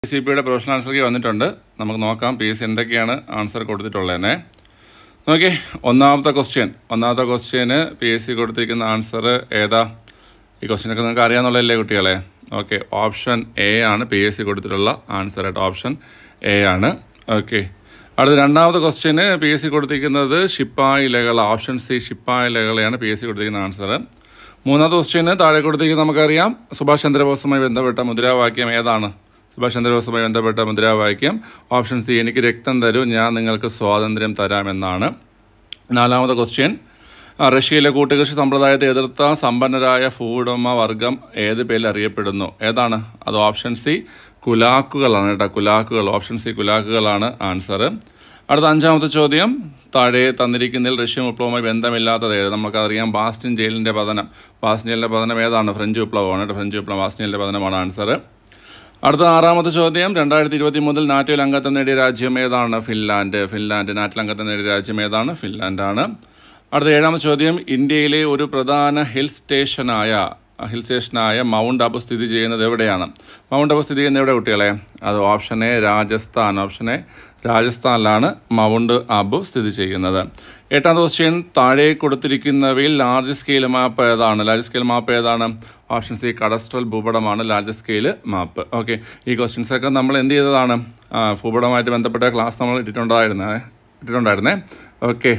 Wcpoയുടെ professional ആൻസർക്ക് വന്നിട്ടുണ്ട്. നമുക്ക് നോക്കാം പി എസ് എന്തൊക്കെയാണ് ആൻസർ കൊടുത്തിട്ടുള്ളതെന്നേ. നോക്കിയേ, ഒന്നാമത്തെ ക്വസ്റ്റ്യന് പി എസ് സി കൊടുത്തിരിക്കുന്ന ആൻസർ ഏതാ? ഈ ക്വസ്റ്റ്യനൊക്കെ നിങ്ങൾക്ക് അറിയാമെന്നുള്ളതല്ലേ കുട്ടികളെ? ഓക്കെ, ഓപ്ഷൻ എ ആണ് പി എസ് സി കൊടുത്തിട്ടുള്ള ആൻസർ ആയിട്ട്. ഓപ്ഷൻ എ ആണ്. ഓക്കെ, അടുത്ത രണ്ടാമത്തെ ക്വസ്റ്റ്യന് പി എസ് സി കൊടുത്തിരിക്കുന്നത് ശിപ്പായി ലഹള. ഓപ്ഷൻ സി ശിപ്പായി ലഹളയാണ് പി എസ് സി കൊടുത്തിരിക്കുന്ന ആൻസർ. മൂന്നാമത്തെ ക്വസ്റ്റ്യന് താഴെ കൊടുത്തിരിക്കുന്നത് നമുക്കറിയാം. സുഭാഷ് ചന്ദ്രബോസുമായി ബന്ധപ്പെട്ട മുദ്രാവാക്യം ഏതാണ്? സുഭാഷ് ചന്ദ്രബോസുമായി ബന്ധപ്പെട്ട മുദ്രാവാക്യം ഓപ്ഷൻ സി എനിക്ക് രക്തം തരൂ, ഞാൻ നിങ്ങൾക്ക് സ്വാതന്ത്ര്യം തരാമെന്നാണ്. നാലാമത്തെ ക്വസ്റ്റ്യൻ, റഷ്യയിലെ കൂട്ടുകൃഷി സമ്പ്രദായത്തെ എതിർത്ത സമ്പന്നരായ ഭൂവുടമ വർഗം ഏത് പേരിൽ അറിയപ്പെടുന്നു? ഏതാണ് അത്? ഓപ്ഷൻ സി കുലാക്കുകളാണ് കേട്ടോ. കുലാക്കുകൾ. ഓപ്ഷൻ സി കുലാക്കുകളാണ് ആൻസർ. അടുത്ത അഞ്ചാമത്തെ ചോദ്യം, താഴെ തന്നിരിക്കുന്നതിൽ റഷ്യൻ വിപ്ലവവുമായി ബന്ധമില്ലാത്തത് ഏത്? നമുക്കറിയാം ബാസ്റ്റിൻ ജയിലിൻ്റെ പതനം. ബാസ്റ്റിൻ ജയിലിൻ്റെ പതനം ഏതാണ്? ഫ്രഞ്ച് വിപ്ലവമാണ് കേട്ടോ. ഫ്രഞ്ച് വിപ്ലവം, ബാസ്റ്റിൻ ജയിലിൻ്റെ പതനമാണ് ആൻസർ. അടുത്ത ആറാമത്തെ ചോദ്യം, 2023 നാറ്റോയിൽ അംഗത്വം നേടിയ രാജ്യം ഏതാണ്? ഫിൻലാൻഡ്. നാറ്റോയിൽ അംഗത്വം നേടിയ രാജ്യം ഏതാണ്? ഫിൻലാൻഡാണ്. അടുത്ത ഏഴാമത്തെ ചോദ്യം, ഇന്ത്യയിലെ ഒരു പ്രധാന ഹിൽ സ്റ്റേഷനായ മൗണ്ട് അബു സ്ഥിതി ചെയ്യുന്നത് എവിടെയാണ്? മൗണ്ട് അബു സ്ഥിതി ചെയ്യുന്നത് എവിടെ കുട്ടികളെ? അത് option A Rajasthan. Option A രാജസ്ഥാനിലാണ് മൗണ്ട് അബു സ്ഥിതി ചെയ്യുന്നത്. എട്ടാമത്തെ ക്വസ്റ്റ്യൻ, താഴെ കൊടുത്തിരിക്കുന്നവയിൽ ലാർജ് സ്കെയിൽ മാപ്പ് ഏതാണ്? ഓപ്ഷൻ സി കഡസ്ട്രൽ ഭൂപടമാണ് ലാർജ് സ്കെയിൽ മാപ്പ്. ഓക്കെ, ഈ ക്വസ്റ്റ്യൻസൊക്കെ നമ്മൾ എന്ത് ചെയ്തതാണ്? ഭൂപടമായിട്ട് ബന്ധപ്പെട്ട ക്ലാസ് നമ്മൾ ഇട്ടിട്ടുണ്ടായിരുന്നേ. ഓക്കെ,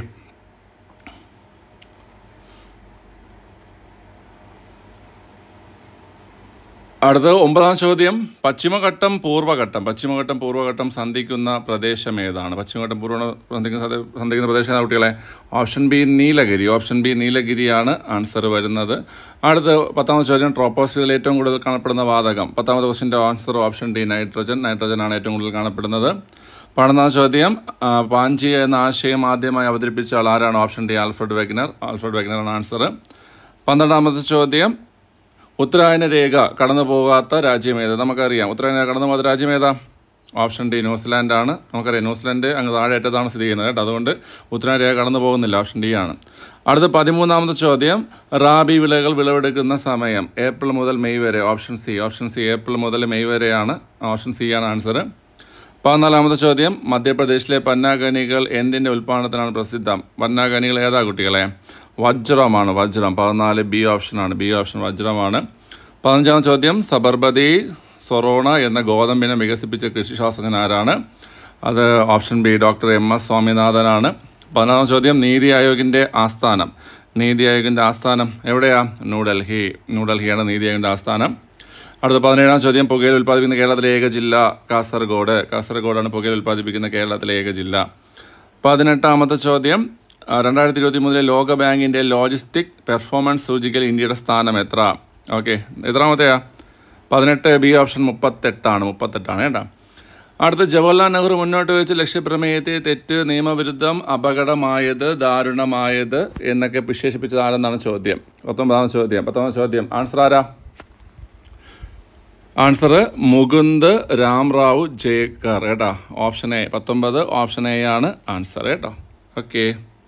അടുത്ത ഒമ്പതാം ചോദ്യം, പശ്ചിമഘട്ടം പൂർവ്വഘട്ടം സന്ധിക്കുന്ന പ്രദേശം ഏതാണ്? പശ്ചിമഘട്ടം സന്ധിക്കുന്ന പ്രദേശം ഏതാണ് കുട്ടികളെ? ഓപ്ഷൻ ബി നീലഗിരിയാണ് ആൻസർ വരുന്നത്. അടുത്ത പത്താമത്തെ ചോദ്യം, ട്രോപ്പോസ്ഫിയറിൽ ഏറ്റവും കൂടുതൽ കാണപ്പെടുന്ന വാതകം. പത്താമത്തെ ക്വസ്റ്റിൻ്റെ ആൻസർ ഓപ്ഷൻ ഡി നൈട്രജനാണ് ഏറ്റവും കൂടുതൽ കാണപ്പെടുന്നത്. 12ാം ചോദ്യം, പാഞ്ചിയ എന്ന ആശയം ആദ്യമായി അവതരിപ്പിച്ച ആൾ ആരാണ്? ഓപ്ഷൻ ഡി ആൽഫ്രഡ് വെഗ്നറാണ് ആൻസർ. 12ാമത്തെ ചോദ്യം, ഉത്തരായന രേഖ കടന്നു പോകാത്ത രാജ്യം ഏത്? നമുക്കറിയാം ഉത്തരായന രേഖ കടന്നു പോകാത്ത രാജ്യം ഏതാ? ഓപ്ഷൻ ഡി ന്യൂസിലാൻഡാണ്. നമുക്കറിയാം ന്യൂസിലാൻഡ് അങ്ങ് താഴെ അറ്റത്താണ് സ്ഥിതി ചെയ്യുന്നത് കേട്ടോ. അതുകൊണ്ട് ഉത്തരായന രേഖ കടന്നു പോകുന്നില്ല. ഓപ്ഷൻ ഡി ആണ്. അടുത്ത 13ാമത്തെ ചോദ്യം, റാബി വിളകൾ വിളവെടുക്കുന്ന സമയം ഏപ്രിൽ മുതൽ മെയ് വരെ. ഓപ്ഷൻ സി ഏപ്രിൽ മുതൽ മെയ് വരെയാണ്. ഓപ്ഷൻ സി ആണ് ആൻസർ. 14ാമത്തെ ചോദ്യം, മധ്യപ്രദേശിലെ പന്നാഖനികൾ എന്തിൻ്റെ ഉൽപ്പാദനത്തിനാണ് പ്രസിദ്ധം? പന്നാഖനികൾ ഏതാ കുട്ടികളെ? വജ്രമാണ്. 14 ബി ഓപ്ഷനാണ്. വജ്രമാണ്. 15ാമത്തെ ചോദ്യം, സബർമതി സൊറോണ എന്ന ഗോതമ്പിനെ വികസിപ്പിച്ച കൃഷിശാസ്ത്രജ്ഞൻ ആരാണ്? അത് ഓപ്ഷൻ ബി ഡോക്ടർ MS സ്വാമിനാഥനാണ്. 16ാം ചോദ്യം, നീതി ആയോഗിൻ്റെ ആസ്ഥാനം എവിടെയാ? ന്യൂഡൽഹിയാണ് നീതി ആയോഗിൻ്റെ ആസ്ഥാനം. അടുത്ത 17ാം ചോദ്യം, പുകയില ഉൽപ്പാദിപ്പിക്കുന്ന കേരളത്തിലെ ഏക ജില്ല? കാസർഗോഡാണ് പുകയില ഉൽപ്പാദിപ്പിക്കുന്ന കേരളത്തിലെ ഏക ജില്ല. 18ാമത്തെ ചോദ്യം, 2023 ലോക ബാങ്കിൻ്റെ ലോജിസ്റ്റിക് പെർഫോമൻസ് സൂചികയിൽ ഇന്ത്യയുടെ സ്ഥാനം എത്ര? ഓക്കെ, എത്രാമത്തെയാ? 18 ബി ഓപ്ഷൻ 38ആണ് കേട്ടോ. അടുത്ത, ജവഹർലാൽ നെഹ്റു മുന്നോട്ട് വെച്ച ലക്ഷ്യപ്രമേയത്തെ തെറ്റ്, നിയമവിരുദ്ധം, അപകടമായത്, ദാരുണമായത് എന്നൊക്കെ വിശേഷിപ്പിച്ചത് ആരെന്നാണ് ചോദ്യം. 19ാം ചോദ്യം ആൻസർ ആരാ? ആൻസർ മുകുന്ദ് രാംറാവു ജേക്കർ കേട്ടോ. ഓപ്ഷൻ എ 19 ഓപ്ഷൻ എ ആണ് ആൻസർ കേട്ടോ. ഓക്കെ,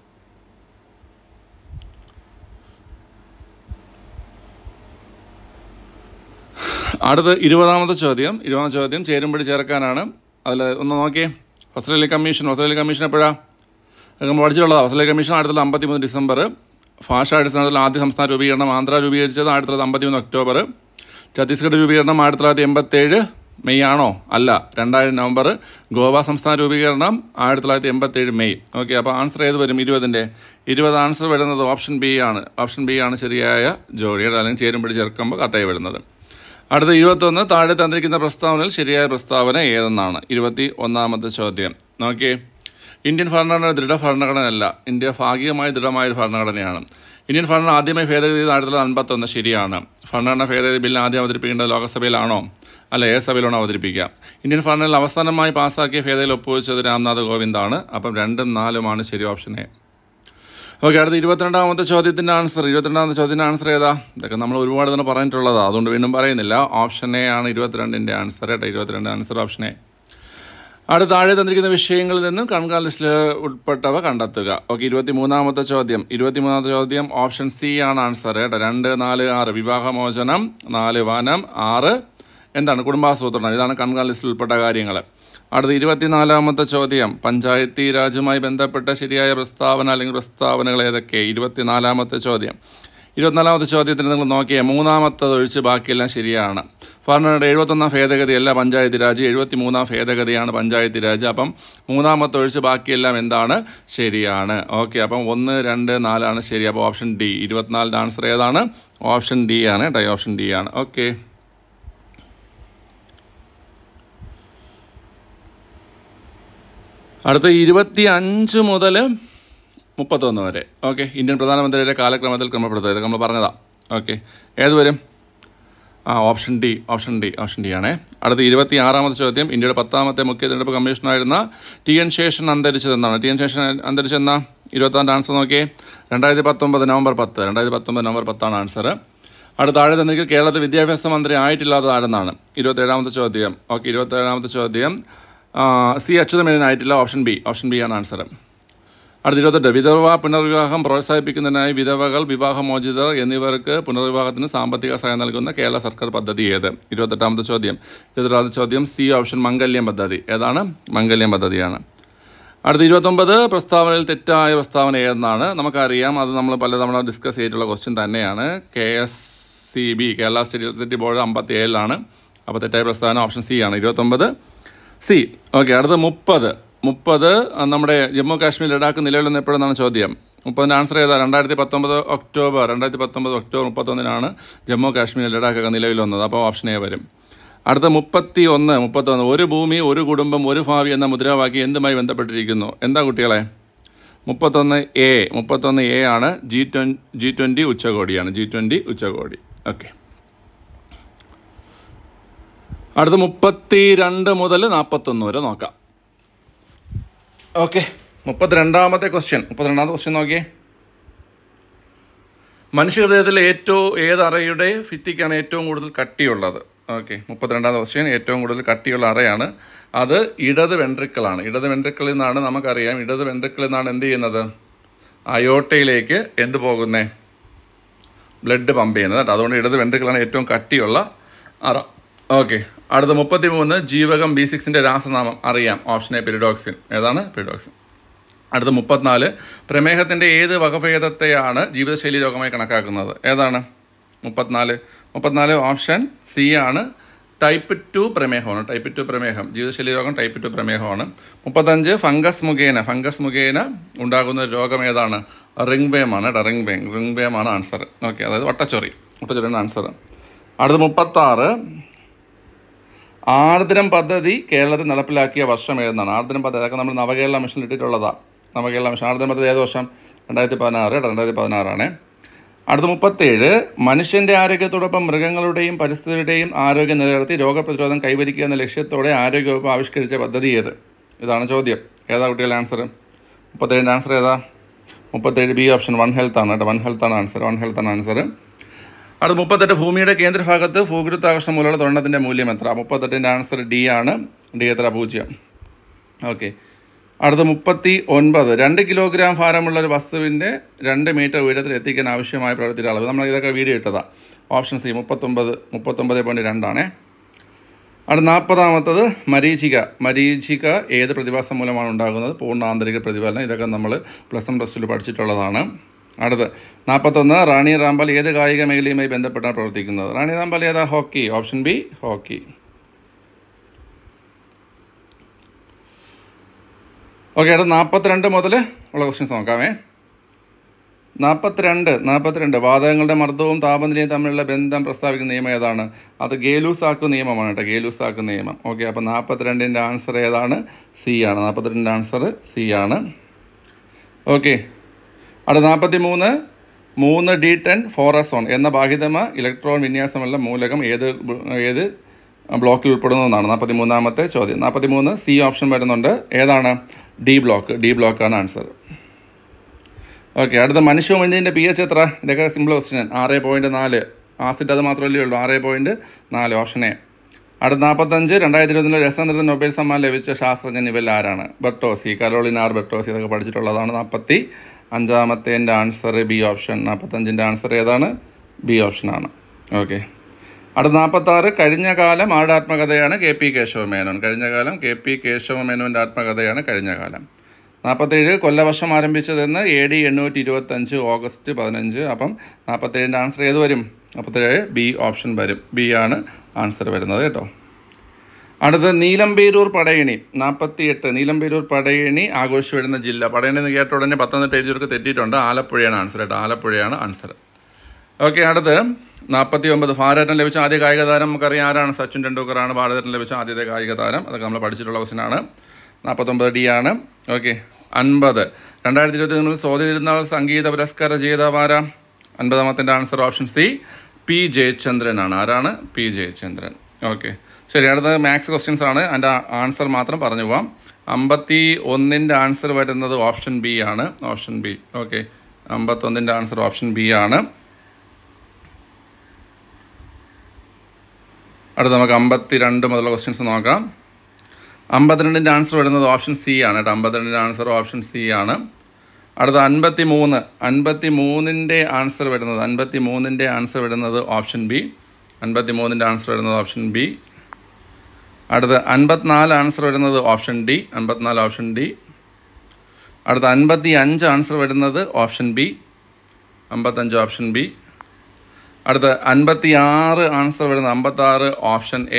അടുത്ത 20ാമത്തെ ചോദ്യം ചേരുംപടി ചേർക്കാനാണ്. അതിൽ ഒന്ന് നോക്കിയേ, ഫസൽ കമ്മീഷൻ എപ്പോഴാണ് നമ്മൾ പഠിച്ചിട്ടുള്ളത്? Fazal commission 1953 December. ഭാഷാ അടിസ്ഥാനത്തിൽ ആദ്യ സംസ്ഥാന രൂപീകരണം ആന്ധ്ര രൂപീകരിച്ചത് 1953 ഒക്ടോബർ. ഛത്തീസ്ഗഡ് രൂപീകരണം 1987 മെയ് ആണോ? അല്ല, 2000 നവംബർ. ഗോവ സംസ്ഥാന രൂപീകരണം 1987 മെയ്. ഓക്കെ, അപ്പോൾ ആൻസർ ഏത് വരും? 20 ആൻസർ വരുന്നത് ഓപ്ഷൻ ബി ആണ് ശരിയായ ജോഡിയുടെ, അല്ലെങ്കിൽ ചേരുംപടി ചേർക്കുമ്പോൾ കറക്റ്റായി വരുന്നത്. അടുത്ത 21, താഴെ തന്നിരിക്കുന്ന പ്രസ്താവനയിൽ ശരിയായ പ്രസ്താവന ഏതെന്നാണ്? 21ാമത്തെ ചോദ്യം നോക്കിയേ, ഇന്ത്യൻ ഭരണഘടന ദൃഢഭരണഘടനയല്ല, ഇന്ത്യ ഭാഗികമായി ദൃഢമായൊരു ഭരണഘടനയാണ്. ഇന്ത്യൻ ഭരണഘടന ആദ്യമായി ഭേദഗതി 1951 ശരിയാണ്. ഭരണഘടന ഭേദഗതി ബില്ല് ആദ്യം അവതരിപ്പിക്കേണ്ടത് ലോകസഭയിലാണോ? അല്ല, ഏത് സഭയിലാണോ അവതരിപ്പിക്കുക? ഇന്ത്യൻ ഭരണഘടനയിൽ അവസാനമായി പാസ്സാക്കിയ ഭേദഗതിയിൽ ഒപ്പുവെച്ചത് രാംനാഥ് കോവിന്ദാണ്. അപ്പം 2ഉം 4ഉം ആണ് ശരി, ഓപ്ഷൻ എ. ഓക്കെ, അടുത്ത 22ാമത്തെ ചോദ്യത്തിൻ്റെ ആൻസർ ഏതാ? ഇതൊക്കെ നമ്മൾ ഒരുപാട് തന്നെ പറഞ്ഞിട്ടുള്ളതാണ്, അതുകൊണ്ട് വീണ്ടും പറയുന്നില്ല. ഓപ്ഷൻ എ ആണ് 22ൻ്റെ ആൻസർ കേട്ടോ. 22 ആൻസർ ഓപ്ഷൻ എ. അടുത്ത താഴെ തന്നിരിക്കുന്ന വിഷയങ്ങളിൽ നിന്നും കൺകാൽ ലിസ്റ്റിൽ ഉൾപ്പെട്ടവ കണ്ടെത്തുക. ഓക്കെ, 23ാമത്തെ ചോദ്യം ഓപ്ഷൻ സി ആണ് ആൻസർ കേട്ടോ. 2, 4, 6 വിവാഹമോചനം, 4 വനം, 6 എന്താണ് കുടുംബാസൂത്രണം? ഇതാണ് കൺകാൺ ലിസ്റ്റിൽ ഉൾപ്പെട്ട കാര്യങ്ങൾ. അടുത്ത 24ാമത്തെ ചോദ്യം, പഞ്ചായത്തി രാജുമായി ബന്ധപ്പെട്ട ശരിയായ പ്രസ്താവന അല്ലെങ്കിൽ പ്രസ്താവനകൾ ഏതൊക്കെ? 24ാമത്തെ ചോദ്യം. 24ാമത്തെ ചോദ്യത്തിന് നിങ്ങൾ നോക്കിയേ, മൂന്നാമത്തത് ഒഴിച്ച് ബാക്കിയെല്ലാം ശരിയാണ്. ഭരണഘടനയുടെ 71ാം ഭേദഗതിയല്ല പഞ്ചായത്തി രാജ്, 73ാം ഭേദഗതിയാണ് പഞ്ചായത്തി രാജ്. അപ്പം മൂന്നാമത്തെ ഒഴിച്ച് ബാക്കിയെല്ലാം എന്താണ്? ശരിയാണ്. ഓക്കെ, അപ്പം 1, 2, 4 ശരി. അപ്പോൾ ഓപ്ഷൻ ഡി. 24ന്റെ ആൻസർ ഏതാണ്? ഓപ്ഷൻ ഡി ആണ്. ഓപ്ഷൻ ഡി ആണ്. ഓക്കെ, അടുത്ത 25 മുതൽ 31 വരെ. ഓക്കെ, ഇന്ത്യൻ പ്രധാനമന്ത്രിയുടെ കാലക്രമത്തിൽ ക്രമപ്പെടുത്തുക. ഇതൊക്കെ നമ്മൾ പറഞ്ഞതാണ്. ഓക്കെ, ഏത് വരും? Option D. ഓപ്ഷൻ ഡി ആണേ. അടുത്ത 26ാമത്തെ ചോദ്യം, ഇന്ത്യയുടെ 10ാമത്തെ മുഖ്യ തെരഞ്ഞെടുപ്പ് കമ്മീഷണറായിരുന്ന ടി.എൻ. ശേഷൻ അന്തരിച്ചതെന്നാണ്. ടി.എൻ. ശേഷൻ അന്തരിച്ചെന്ന 26ന്റെ ആൻസർ നോക്കിയേ, 2019 നവംബർ 10. 2019 November 10 answer. അടുത്ത താഴെ തന്നെങ്കിൽ കേരളത്തിൽ വിദ്യാഭ്യാസ മന്ത്രി ആയിട്ടില്ലാത്തത് ആരെന്നാണ്? 27ാമത്തെ ചോദ്യം. ഓക്കെ, 27ാമത്തെ ചോദ്യം സി അച്യുതമേനോൻ ആയിട്ടില്ല. Option B. ഓപ്ഷൻ ബി ആണ് ആൻസർ. അടുത്ത 28, വിധവ പുനർവിവാഹം പ്രോത്സാഹിപ്പിക്കുന്നതിനായി വിധവകൾ, വിവാഹമോചിതർ എന്നിവർക്ക് പുനർവിവാഹത്തിന് സാമ്പത്തിക സഹായം നൽകുന്ന കേരള സർക്കാർ പദ്ധതി ഏത്? 28ാമത്തെ ചോദ്യം. 28ാമത്തെ ചോദ്യം സി ഓപ്ഷൻ, മംഗല്യം പദ്ധതി. ഏതാണ്? മംഗല്യം പദ്ധതിയാണ്. അടുത്ത 29, പ്രസ്താവനയിൽ തെറ്റായ പ്രസ്താവന ഏതെന്നാണ്? നമുക്കറിയാം, അത് നമ്മൾ പലതവണ ഡിസ്കസ് ചെയ്തിട്ടുള്ള ക്വസ്റ്റ്യൻ തന്നെയാണ്. KSCB Kerala State Electricity Board 57 അപ്പോൾ തെറ്റായ പ്രസ്താവന ഓപ്ഷൻ സി ആണ്. 29 സി. ഓക്കെ, അടുത്ത 30 നമ്മുടെ ജമ്മു കാശ്മീർ ലഡാക്ക് നിലവിൽ വന്ന എപ്പോഴെന്നാണ് ചോദ്യം? 30ന്റെ ആൻസർ ഏതാ? 2019 ഒക്ടോബർ 31 ജമ്മു കാശ്മീർ ലഡാക്കൊക്കെ നിലവിൽ വന്നത്. അപ്പോൾ ഓപ്ഷൻ എ വരും. അടുത്ത 31 ഒരു ഭൂമി ഒരു കുടുംബം ഒരു ഭാവി എന്ന മുദ്രാവാക്യം എന്തുമായി ബന്ധപ്പെട്ടിരിക്കുന്നു? എന്താ കുട്ടികളെ? 31A ആണ്. G20 ഉച്ചകോടിയാണ്. G20 ഉച്ചകോടി. ഓക്കെ, അടുത്ത 32 മുതൽ 41 വരെ നോക്കാം. ഓക്കെ, 32ാമത്തെ ക്വസ്റ്റ്യൻ നോക്കിയേ. മനുഷ്യഹൃദയത്തിൽ ഏത് അറയുടെ ഭിത്തിക്കാണ് ഏറ്റവും കൂടുതൽ കട്ടിയുള്ളത്? Okay, 32ാമത്തെ question. ഏറ്റവും കൂടുതൽ കട്ടിയുള്ള അറയാണ്. അത് ഇടത് വെൻട്രിക്കിളാണ്. ഇടത് വെൻട്രിക്കിളിൽ നിന്നാണ് നമുക്കറിയാം. ഇടത് വെൻട്രിക്കിളിൽ നിന്നാണ് എന്ത് ചെയ്യുന്നത്? അയോട്ടയിലേക്ക് എന്ത് പോകുന്നേ? ബ്ലഡ് പമ്പ് ചെയ്യുന്നത് കേട്ടോ. അതുകൊണ്ട് ഇടത് വെൻട്രിക്കിളാണ് ഏറ്റവും കട്ടിയുള്ള അറ. ഓക്കെ, അടുത്ത 33, ജീവകം B6ന്റെ രാസനാമം അറിയാം. Option A, pyridoxine. ഏതാണ്? പെരിഡോക്സിൻ. അടുത്ത 34, പ്രമേഹത്തിൻ്റെ ഏത് വകഭേദത്തെയാണ് ജീവിതശൈലി രോഗമായി കണക്കാക്കുന്നത്? ഏതാണ്? 34 ഓപ്ഷൻ സി ആണ്. ടൈപ്പ് 2 പ്രമേഹമാണ്. ടൈപ്പ് 2 പ്രമേഹം, ജീവിതശൈലി രോഗം ടൈപ്പ് 2 പ്രമേഹമാണ്. 35, ഫംഗസ് മുഖേന ഉണ്ടാകുന്ന രോഗം ഏതാണ്? റിംഗ് വേം ആണ്. റിംഗ് വേം ആണ് ആൻസർ. ഓക്കെ, അതായത് വട്ടച്ചൊറിയാണ് ആൻസർ. അടുത്ത 36, ആർദ്രം പദ്ധതി കേരളത്തിൽ നടപ്പിലാക്കിയ വർഷം ഏതെന്നാണ്? ആർദ്രം പദ്ധതി അതൊക്കെ നമ്മൾ നവകേരള മിഷനിൽ ഇട്ടിട്ടുള്ളതാണ്. നവകേരള മിഷൻ ആർദ്രം പദ്ധതി ഏത് വർഷം? 2016 ആണ്. അടുത്ത 37, മനുഷ്യൻ്റെ ആരോഗ്യത്തോടൊപ്പം മൃഗങ്ങളുടെയും പരിസ്ഥിതിയുടെയും ആരോഗ്യം നിലനിർത്തി രോഗപ്രതിരോധം കൈവരിക്കുക എന്ന ലക്ഷ്യത്തോടെ ആരോഗ്യവകുപ്പ് ആവിഷ്കരിച്ച പദ്ധതി ഏത്? ഇതാണ് ചോദ്യം. ഏതാ കുട്ടികളുടെ ആൻസർ? 37ന്റെ ആൻസർ ഏതാ? 37 ബി ഓപ്ഷൻ, വൺ ഹെൽത്ത് ആണ് കേട്ടോ. വൺ ഹെൽത്ത് ആണ് ആൻസർ. അടുത്ത 38, ഭൂമിയുടെ കേന്ദ്രഭാഗത്ത് ഭൂഗുരുത്വാകർഷണം മൂലമുള്ള ത്വരണത്തിൻ്റെ മൂല്യം എത്ര? 38ന്റെ ആൻസർ ഡി ആണ്. ഡി എത്ര? 0. ഓക്കെ, അടുത്ത 39, 2 കിലോഗ്രാം ഭാരമുള്ള ഒരു വസ്തുവിൻ്റെ 2 മീറ്റർ ഉയരത്തിൽ എത്തിക്കാൻ ആവശ്യമായ പ്രവൃത്തിയുടെ അളവ്. നമ്മൾ ഇതൊക്കെ വീഡിയോ ഇട്ടതാണ്. ഓപ്ഷൻ സി 39.2 ആണ്. അടുത്ത 40ാമത്തത് മരീചിക ഏത് പ്രതിഭാസം മൂലമാണ് ഉണ്ടാകുന്നത്? പൂർണ്ണ ആന്തരിക പ്രതിഫലനം. ഇതൊക്കെ നമ്മൾ +1 +2 പഠിച്ചിട്ടുള്ളതാണ്. അടുത്ത് 41, റാണി റാംപാൽ ഏത് കായിക മേഖലയുമായി ബന്ധപ്പെട്ടാണ് പ്രവർത്തിക്കുന്നത്? റാണി റാംപാൽ ഏതാ? Hockey. Option B, hockey. Okay, അടുത്ത 42 മുതൽ ഉള്ള ക്വസ്റ്റ്യൻസ് നോക്കാമേ. 42 വാതകങ്ങളുടെ മർദ്ദവും താപനിലയും തമ്മിലുള്ള ബന്ധം പ്രസ്താവിക്കുന്ന നിയമം ഏതാണ്? അത് ഗേലൂസാക്ക് നിയമമാണ് കേട്ടോ. ഗേലൂസാക്ക് നിയമം. ഓക്കെ, അപ്പോൾ 42ന്റെ ആൻസർ ഏതാണ്? സി ആണ്. 42ന്റെ ആൻസർ സി ആണ്. ഓക്കെ, അടുത്ത 43, 3D10 4S1 എന്ന ബാഹ്യതമ ഇലക്ട്രോൺ വിന്യാസമുള്ള മൂലകം ഏത് ബ്ലോക്കിൽ ഉൾപ്പെടുന്നതെന്നാണ് 43ാമത്തെ ചോദ്യം. 43 സി ഓപ്ഷൻ വരുന്നുണ്ട്. ഏതാണ്? ഡി ബ്ലോക്കാണ് ആൻസർ. ഓക്കെ, അടുത്ത മനുഷ്യമൃതിൻ്റെ pH എത്ര? ഇതൊക്കെ സിമ്പിൾ ക്വസ്റ്റ്യൻ. 6.4. ആസിഡ് അത് മാത്രമല്ലേ ഉള്ളൂ. 6.4 ഓപ്ഷൻ എ. അടുത്ത 45, 2020 രസതന്ത്രത്തിന് നൊബേൽ സമ്മാനം ലഭിച്ച ശാസ്ത്രജ്ഞൻ ഇവരിൽ ആരാണ്? Bertozzi, Carolyn R Bertozzi. ഇതൊക്കെ പഠിച്ചിട്ടുള്ളതാണ്. 45ന്റെ ആൻസർ ബി ഓപ്ഷൻ. 45ന്റെ ആൻസർ ഏതാണ്? ബി ഓപ്ഷനാണ്. ഓക്കെ, അടുത്ത 46 കഴിഞ്ഞ കാലം ആരുടെ ആത്മകഥയാണ്? K P Kesava Menon. കഴിഞ്ഞ കാലം കെ പി കേശവമേനോൻ്റെ ആത്മകഥയാണ് കഴിഞ്ഞ കാലം. 47 കൊല്ലവർഷം ആരംഭിച്ചതെന്ന് AD 825 ഓഗസ്റ്റ് 15. അപ്പം 47ൻ്റെ ആൻസർ ഏത് വരും? 47 ബി ഓപ്ഷൻ വരും. ബി ആണ് ആൻസർ വരുന്നത് കേട്ടോ. അടുത്ത് നീലംപേരൂർ പടയണി 48. നീലംപേരൂർ പടയണി ആഘോഷിച്ചു വരുന്ന ജില്ല. പടയണി എന്ന് കേട്ട ഉടനെ പത്തനംതിട്ട എഴുതിയവർക്ക് തെറ്റിയിട്ടുണ്ട്. ആലപ്പുഴയാണ് ആൻസർ കേട്ടോ. ആലപ്പുഴയാണ് ആൻസർ. ഓക്കെ. അടുത്ത് 49 ഭാരതരത്ന ലഭിച്ച ആദ്യ കായിക താരം നമുക്കറിയാം ആരാണ്? സച്ചിൻ ടെണ്ടുൽക്കറാണ് ഭാരതരത്ന ലഭിച്ച ആദ്യത്തെ കായിക താരം. അതൊക്കെ നമ്മൾ പഠിച്ചിട്ടുള്ള ക്വസ്റ്റ്യനാണ്. 49 ഡി ആണ്. ഓക്കെ. 50 2023 സ്വാതി തിരുനാൾ സംഗീത പുരസ്കാര ജേതാവാര? 50ാമത്തിൻ്റെ answer option C P Jayachandran ആണ്. ആരാണ്? പി ജയചന്ദ്രൻ. ഓക്കെ ശരി. അടുത്ത മാത്സ് ക്വസ്റ്റ്യൻസ് ആണ്. അതിൻ്റെ ആൻസർ മാത്രം പറഞ്ഞു പോവാം. 51ൻ്റെ ആൻസർ വരുന്നത് ഓപ്ഷൻ ബി ആണ്. Option B. ഓക്കെ 51ൻ്റെ ആൻസർ ഓപ്ഷൻ ബി ആണ്. അടുത്ത നമുക്ക് 52 മുതലുള്ള ക്വസ്റ്റ്യൻസ് നോക്കാം. 52ൻ്റെ ആൻസർ വരുന്നത് ഓപ്ഷൻ സി ആണ് കേട്ടോ. 52ൻ്റെ ആൻസർ ഓപ്ഷൻ സി ആണ്. അടുത്ത 53. 53ൻ്റെ ആൻസർ വരുന്നത് 53ൻ്റെ ആൻസർ വരുന്നത് ഓപ്ഷൻ ബി. 53ൻ്റെ ആൻസർ വരുന്നത് ഓപ്ഷൻ ബി. അടുത്ത 54 ആൻസർ വരുന്നത് ഓപ്ഷൻ ഡി. 54 option D. അടുത്ത 55 ആൻസർ വരുന്നത് ഓപ്ഷൻ ബി. 55 option B. അടുത്ത 56 ആൻസർ വരുന്നത് 56 ഓപ്ഷൻ എ.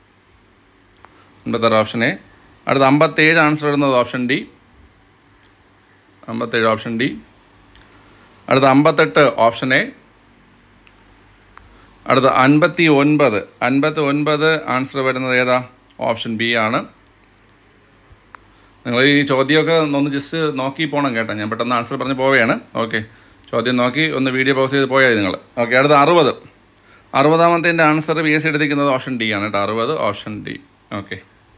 56 option A. അടുത്ത 57 ആൻസർ വരുന്നത് ഓപ്ഷൻ ഡി. 57 option D. അടുത്ത 58 ഓപ്ഷൻ എ. അടുത്ത 59 ആൻസർ വരുന്നത് ഏതാ? ഓപ്ഷൻ ബി ആണ്. നിങ്ങൾ ഈ ചോദ്യമൊക്കെ ഒന്ന് ജസ്റ്റ് നോക്കി പോകണം കേട്ടോ. ഞാൻ പെട്ടെന്ന് ആൻസർ പറഞ്ഞ് പോവുകയാണ്. ഓക്കെ ചോദ്യം നോക്കി ഒന്ന് വീഡിയോ പോസ് ചെയ്ത് പോയാൽ നിങ്ങൾ. ഓക്കെ. അടുത്ത 60. 60ാമത്തേൻ്റെ ആൻസർ PSC എടുത്തിരിക്കുന്നത് ഓപ്ഷൻ ഡി ആണ് കേട്ടോ. 60 ഓപ്ഷൻ ഡി. ഓക്കെ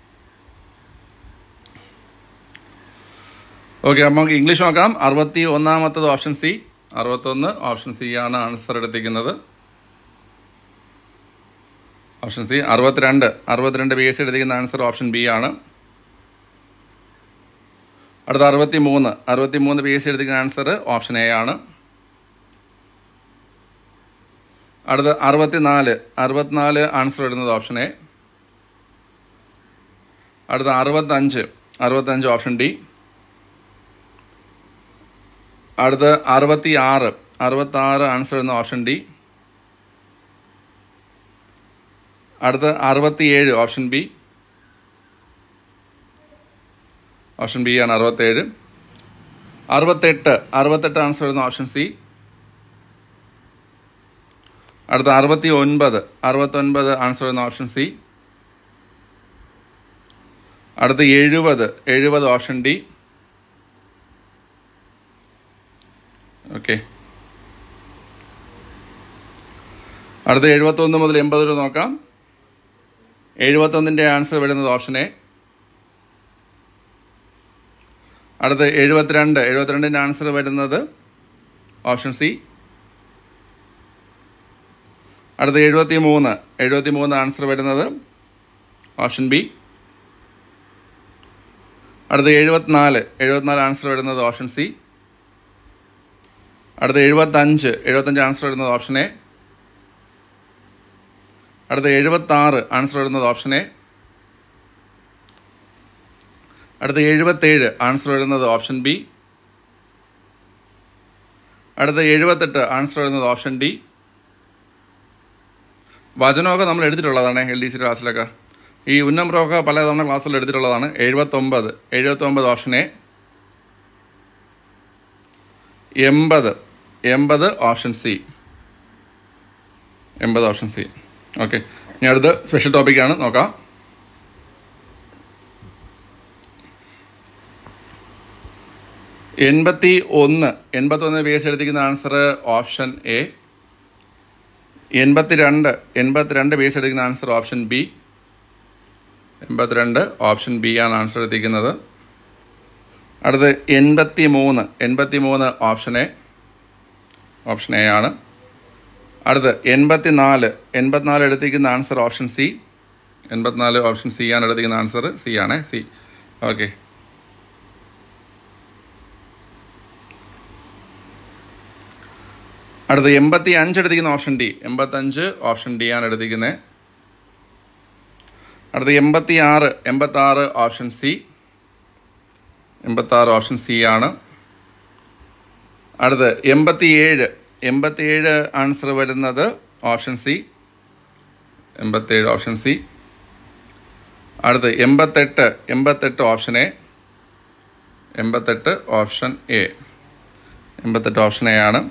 ഓക്കെ അപ്പോൾ നമുക്ക് ഇംഗ്ലീഷ് നോക്കാം. 61ാമത്തത് ഓപ്ഷൻ സി. 61 ഓപ്ഷൻ സി ആണ് ആൻസർ എടുത്തിരിക്കുന്നത്. Option C. 62 PSC എടുത്തിരിക്കുന്ന ആൻസർ ഓപ്ഷൻ ബി ആണ്. അടുത്ത 63 PSC എടുത്തിരിക്കുന്ന ആൻസർ ഓപ്ഷൻ എ ആണ്. അടുത്ത 64 ആൻസർ വരുന്നത് ഓപ്ഷൻ എ. അടുത്ത 65 ഓപ്ഷൻ ഡി. അടുത്ത 66 ആൻസർ വരുന്നത് ഓപ്ഷൻ ഡി. അടുത്ത 67 ഓപ്ഷൻ ബി. ഓപ്ഷൻ ബി ആണ് 67. 68 ആൻസർ വരുന്നത് ഓപ്ഷൻ സി. അടുത്ത 69 ആൻസർ വരുന്ന ഓപ്ഷൻ സി. അടുത്ത 70 ഓപ്ഷൻ ഡി. ഓക്കെ അടുത്ത 71 മുതൽ 80 വരെ നോക്കാം. 71ൻ്റെ ആൻസർ വരുന്നത് ഓപ്ഷൻ എ. അടുത്ത 72ൻ്റെ ആൻസർ വരുന്നത് ഓപ്ഷൻ സി. അടുത്ത 73 ആൻസർ വരുന്നത് ഓപ്ഷൻ ബി. അടുത്ത 74 ആൻസർ വരുന്നത് ഓപ്ഷൻ സി. അടുത്ത 75 ആൻസർ വരുന്നത് ഓപ്ഷൻ എ. അടുത്ത 76 ആൻസർ വരുന്നത് ഓപ്ഷൻ എ. അടുത്ത 77 ആൻസർ വരുന്നത് ഓപ്ഷൻ ബി. അടുത്ത 78 ആൻസർ വരുന്നത് ഓപ്ഷൻ ഡി. വചനമൊക്കെ നമ്മൾ എടുത്തിട്ടുള്ളതാണ് LDC ക്ലാസ്സിലൊക്കെ. ഈ ഉന്നംബ്രമൊക്കെ പലതവണ ക്ലാസ്സിൽ എടുത്തിട്ടുള്ളതാണ്. 79 option A. 80 option C. 80 option C. Okay ഇനി അടുത്ത സ്പെഷ്യൽ ടോപ്പിക്കാണ് നോക്കാം. എൺപത്തി ഒന്ന് PSC എടുത്തിരിക്കുന്ന ആൻസർ ഓപ്ഷൻ എ. 82 PSC എടുത്തിരിക്കുന്ന answer option B. 82 option B ആണ് ആൻസർ എടുത്തിരിക്കുന്നത്. അടുത്ത് 83 ഓപ്ഷൻ എ. ഓപ്ഷൻ എ ആണ്. അടുത്ത് 84 എടുത്തിരിക്കുന്ന answer option C. 84 option C ആണ് എടുത്തിരിക്കുന്ന ആൻസർ. സി ആണ്. സി. ഓക്കെ അടുത്ത 85 എടുത്തിരിക്കുന്ന ഓപ്ഷൻ ഡി. 85 ഓപ്ഷൻ ഡി ആണ് എടുത്തിരിക്കുന്നത്. അടുത്ത 86 ഓപ്ഷൻ സി. 86 ഓപ്ഷൻ സി ആണ്. അടുത്ത് 87 ആൻസർ വരുന്നത് ഓപ്ഷൻ സി. 87 option C. അടുത്ത് 88 option A. 88 option A. 88 option A ആണ്.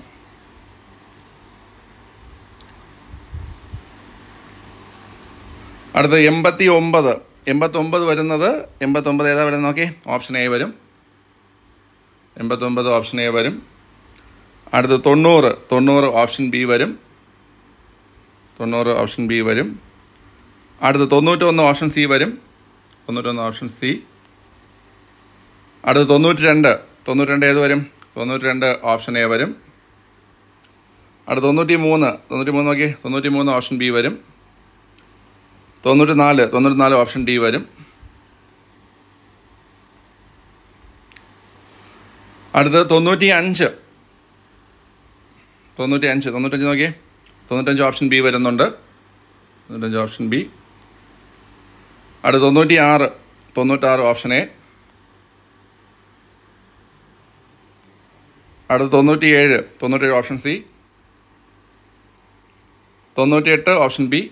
അടുത്ത് 89 വരുന്നത് 89 ഏതാ വരുന്നത് നോക്കി. ഓപ്ഷൻ എ വരും. 89 ഓപ്ഷൻ എ വരും. അടുത്ത് 90 ഓപ്ഷൻ ബി വരും. 90 ഓപ്ഷൻ ബി വരും. അടുത്ത് 91 ഓപ്ഷൻ സി വരും. 91 ഓപ്ഷൻ സി. അടുത്ത് 92 ഏത് വരും. 92 ഓപ്ഷൻ എ വരും. അടുത്ത് 93 നോക്കി. 93 ഓപ്ഷൻ ബി വരും. 94 ഓപ്ഷൻ ഡി വരും. അടുത്ത് 95 നോക്കി. 95 ഓപ്ഷൻ ബി വരുന്നുണ്ട്. 95 ഓപ്ഷൻ ബി. അടുത്ത് 96 ഓപ്ഷൻ എ. അടുത്ത് 97 option C. 98 option B.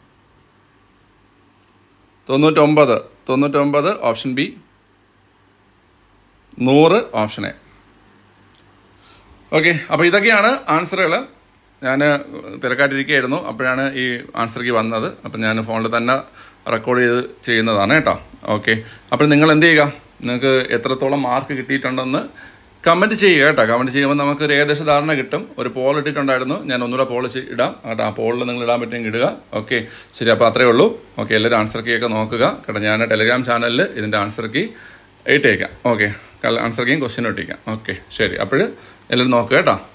99 option B. 100 option A. Okay, അപ്പോൾ ഇതൊക്കെയാണ് ആൻസറുകൾ. ഞാൻ തിരക്കായിട്ടിരിക്കുകയായിരുന്നു, അപ്പോഴാണ് ഈ ആൻസർ കീ വന്നത്. അപ്പം ഞാൻ ഫോണിൽ തന്നെ റെക്കോർഡ് ചെയ്യുന്നതാണ് കേട്ടോ. ഓക്കെ, അപ്പോൾ നിങ്ങൾ എന്ത് ചെയ്യുക, നിങ്ങൾക്ക് എത്രത്തോളം മാർക്ക് കിട്ടിയിട്ടുണ്ടെന്ന് കമൻറ്റ് ചെയ്യുക കേട്ടോ. കമൻറ്റ് ചെയ്യുമ്പോൾ നമുക്കൊരു ഏകദേശ ധാരണ കിട്ടും. ഒരു പോൾ ഇട്ടിട്ടുണ്ടായിരുന്നു, ഞാൻ ഒന്നുകൂടെ പോൾ ഇടാം കേട്ടോ. ആ പോളിൽ നിങ്ങൾ ഇടാൻ പറ്റുമെങ്കിൽ ഇടുക. ഓക്കെ, ശരി, അപ്പോൾ അത്രയേ ഉള്ളൂ. ഓക്കെ, എല്ലാവരും ആൻസർ കീ ഒക്കെ നോക്കുക കേട്ടോ. ഞാൻ ടെലിഗ്രാം ചാനലിൽ ഇതിൻ്റെ ആൻസർ കീ ഇട്ടേക്കാം. ഓക്കെ, ആൻസർ കീയും ക്വസ്റ്റ്യനും ഇട്ടേക്കാം. ഓക്കെ, ശരി, അപ്പോൾ എല്ലാവരും നോക്കുക കേട്ടോ.